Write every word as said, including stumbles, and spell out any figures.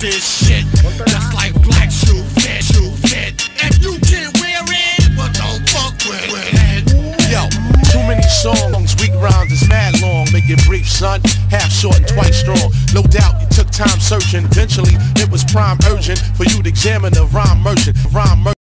this shit. Just like black shoe fit, shoe fit. If you can wear it, but don't fuck with it. Yo, too many songs, weak rhymes is mad long. Make it brief, son, half short and twice strong. No doubt you took time searching. Eventually, it was prime urgent for you to examine the rhyme merchant. Rhyme merchant.